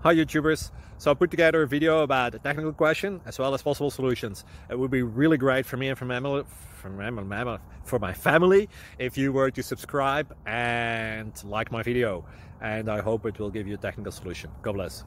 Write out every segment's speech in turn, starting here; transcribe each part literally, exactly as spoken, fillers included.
Hi YouTubers! So I put together a video about a technical question as well as possible solutions. It would be really great for me and for my family, for my, for my family if you were to subscribe and like my video. And I hope it will give you a technical solution. God bless.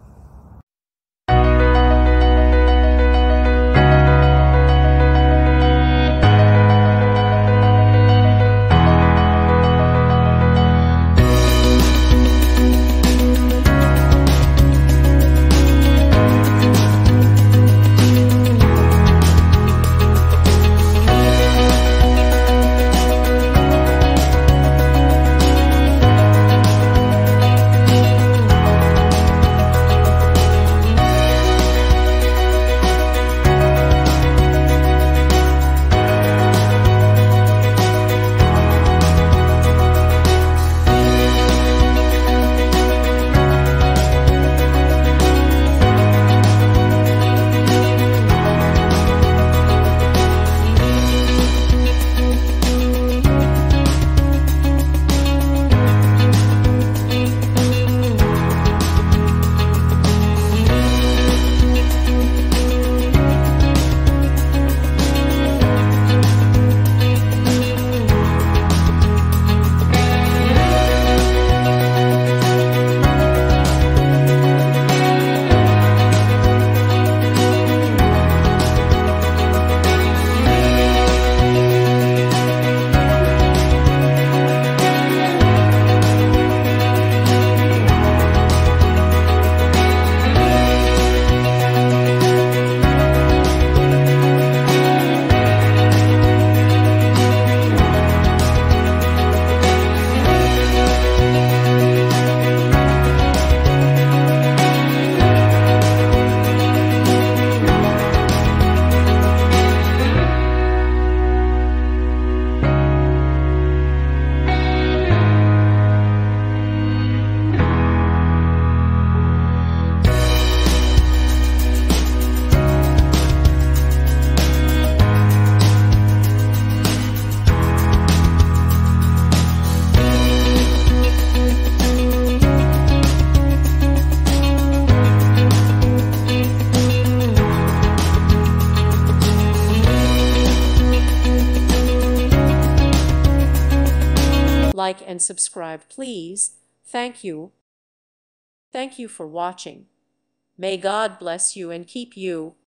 Like and subscribe, please. Thank you. Thank you for watching. May God bless you and keep you.